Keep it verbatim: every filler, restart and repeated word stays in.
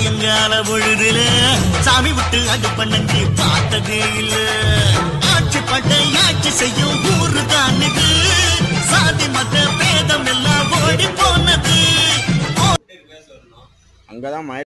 சாயங்கால பொழுதுல சாமி விட்டு அது பண்ணி பார்த்ததே இல்ல. ஆட்சி பட்டை ஆட்சி செய்யும் ஊரு தானுது, சாதி மத பேதம் எல்லாம் ஓடி போனது. அங்கதான்